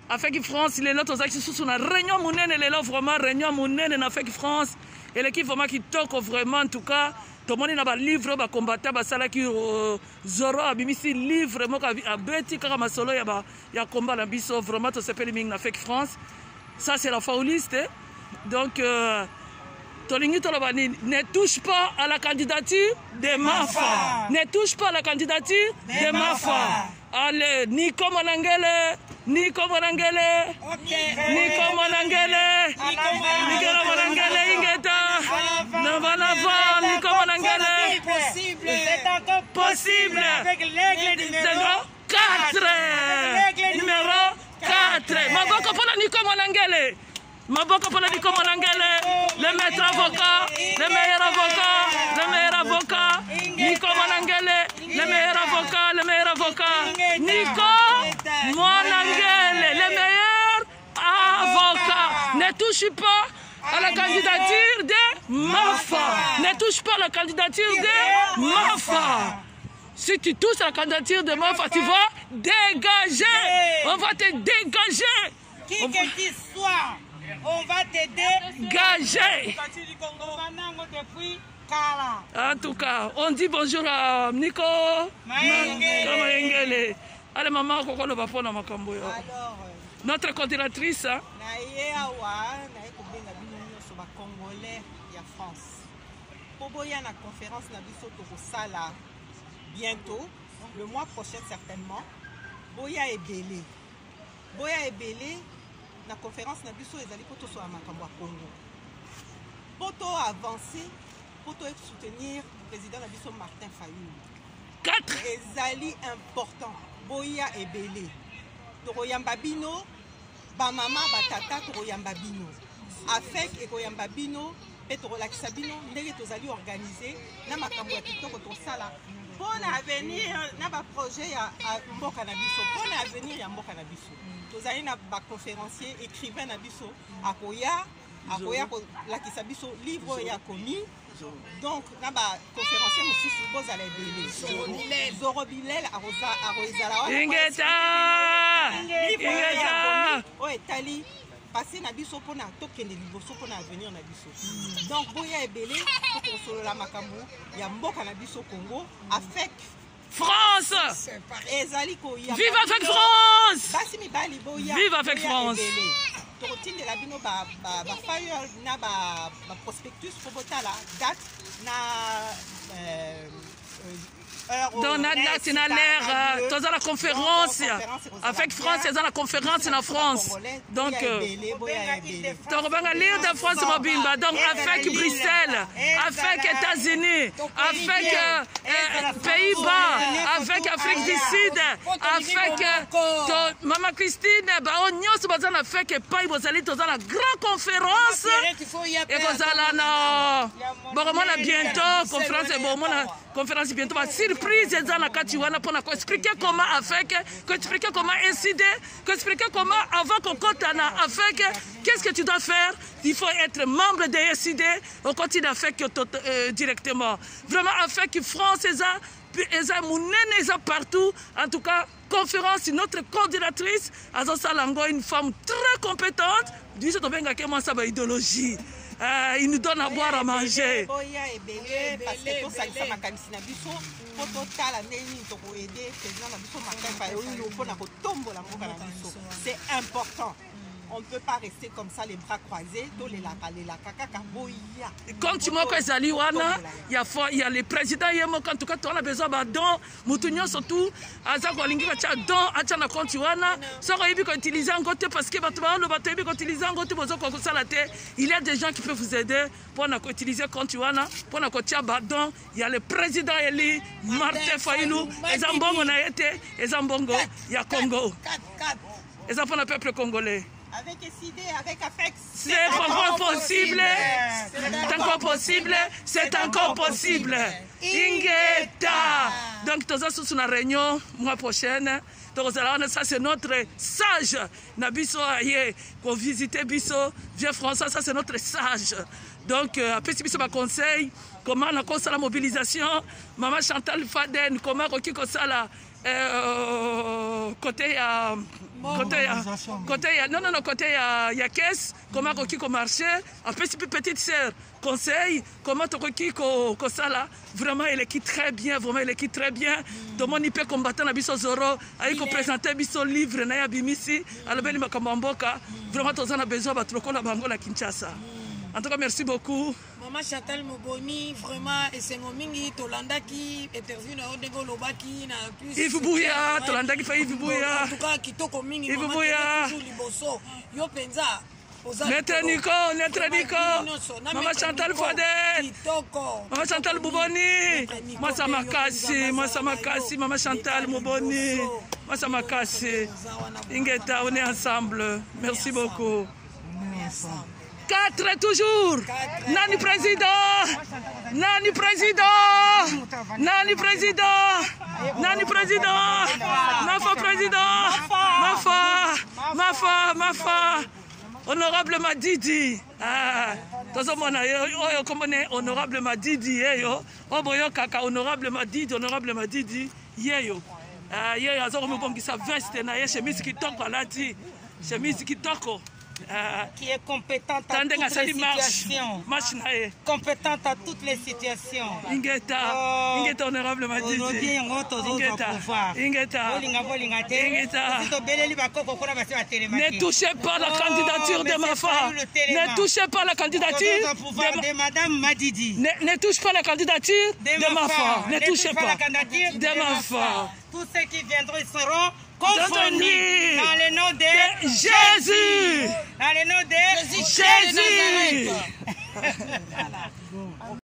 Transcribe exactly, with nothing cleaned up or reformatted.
Avec France, il est là, tous actifs sur la réunion monnaie, il est là vraiment réunion monnaie avec France. Et l'équipe vraiment qui toque vraiment en tout cas. Tout le monde a un livre, un combattant, un salaire qui zoro, un livre, un bêtis, un solo, il y a un combat dans biso vraiment tout s'appelle Ming avec France. Ça c'est la fauliste. Donc euh, ne touche pas à la candidature de Mafa. Ne touche pas à la candidature de Mafa. Allez, Nico Monangele, Nico Monangele, Nico Monangele, Nico Monangele, Ingeta, Navanava, Nico Monangele. C'est encore Possible. Avec l'aigle numéro quatre. Numéro quatre. Maboko pour la Nico Monangele. Maboko pour la Nico Monangele. Le maître avocat, le meilleur avocat, le meilleur avocat. Nico Monangele, le meilleur avocat, le meilleur avocat. Nico Monangele, le meilleur avocat. Ne touche pas à la candidature de Mafa. Ne touche pas à la candidature de Mafa. Si tu touches à la candidature de Mafa, tu vas dégager. On va te dégager. Qui que tu sois, on va te dégager. En tout cas, on dit bonjour à Nico Maengele. Allez, maman, pourquoi ne va pas dans ma cambo? Notre coordinatrice. Congolais, il y a France. Pour y a une conférence na bientôt, le mois prochain certainement. Boya est belé. Boya est belé. La conférence na biso ezali poto so amakambo Congo. Poto avancer, poto soutenir le président na biso Martin Fayulu. Quatre. Ezali important. Boya est belé. Toroyamba bino, ba mama ba tata toroyamba bino. Avec ekoyamba bino, petro lakisa bino ndenge tozali organiser na makambo ya kitoko tosala. Pour l'avenir, na ba projet ya mboka na biso. Pour l'avenir ya mboka na biso. Tozali na ba conférencier écrivain na biso akoya akoya ko lakisa biso livre ya komi. Donc na ba conférencier mususu bozala ebele. Zoro Bilel aroza arozala. Ingeta. Ingeta. O etali passer na biso pona tokende liboso pona avenir na biso. Donc boya ebele pour solo la makambo ya mboka na biso Congo avec France. Vive avec France. Vive avec France. Torotinde la bino ba ba ba fire na ba ba prospectus pour botala date na dans la l'air dans la conférence avec France c'est dans la conférence en France donc Torobanga lire de France Mobimba donc avec Bruxelles avec États-Unis avec Pays-Bas avec Afrique du Sud avec Maman Christine bah on nyos bazana avec pas bozali dans la grande conférence et kozala na bon on a bientôt conférence bon on a conférence bientôt surprise dans la Katiwana pour expliquer comment avec expliquer comment inciter expliquer comment avant qu'on compte avec qu'est-ce que tu dois faire. Il faut être membre de S I D on continue à faire euh, directement vraiment avec France et ça et ça partout en tout cas conférence notre coordinatrice Azosalango une femme très compétente du fait que comment ça va idéologie. Euh, il nous donne à boire, à manger. C'est important. On ne peut pas rester comme ça, les bras croisés. Quand tu m'as dit, il y a les présidents, en tout cas, tu as besoin d'un don, Moutounion surtout, don, Achana Contuana, ça va utiliser un côté parce que il y a des gens qui peuvent vous aider pour utiliser Contuana, pour don. Il y a le président Eli, Martin Fayulu, et Zambongo Naete, et Zambongo, il y a Congo. Et ça pour le peuple congolais. Avec S I D, avec Afex. C'est encore possible. C'est encore possible. C'est encore possible. Ingeta. Donc, tous ça sur la réunion, mois prochaine. Donc, ça, c'est notre sage. Nabiso aye, pour visiter Bisso, vieux François, ça, c'est notre sage. Donc, après, si ma conseil, comment on a la mobilisation, Maman Chantal Faden, comment on a la côté à. Côté ya, côté ya, non non non, côté ya, ya caisse, comment koki ko marché, en plus petite sœur, conseil, comment tokoki ko ko sala, vraiment elle équipe très bien, vraiment elle équipe très bien. Tout monde peut combattre na biso zoro, ayi ko présenter biso livre na ya bimisi, alobeli makambo mboka, vraiment tous on a besoin ba troko na bango la Kinshasa. En tout cas, merci beaucoup. Maman Chantal Moboni, vraiment, et c'est mon mingi, Tolanda qui interview na Odego Lobaki, na plus. Yves Bouya, Tolanda qui fait Yves Bouya. En tout cas, qui toko mingi, Yves Bouya. Yo penza. Maître Nico, Maître Nico. Maman Chantal Fade. Maman Chantal Moboni. Moi ça m'a cassé, moi ça m'a cassé, Maman Chantal Moboni. Moi ça m'a cassé. Ingeta, on est ensemble. Merci beaucoup. Quatre toujours. Nani président. Nani président. Nani président. Nani président. Mafa président. Mafa. Mafa. Mafa. Honorable Madidi. Ah. Tozo mona yo komone honorable Madidi yeyo. Oboyo kaka honorable Madidi, honorable Madidi yeyo. Ah yeyo azoko mbongisa veste na ye chemise kitoko alati. Chemise kitoko. Euh, qui est compétente à toutes les situations. Compétente à toutes les situations. Ingeta, oh, Ingeta honorable Madidi. Ingeta, Ingeta, Ingeta. Ne touchez pas la candidature de ma femme. Ne touchez pas la candidature de Madame Madidi. Ne, ne touche pas la candidature de ma femme. Ne touchez pas de ma femme. Tous ceux qui viendront seront confondus dans le nom de Jésus. Dans le nom de Jésus.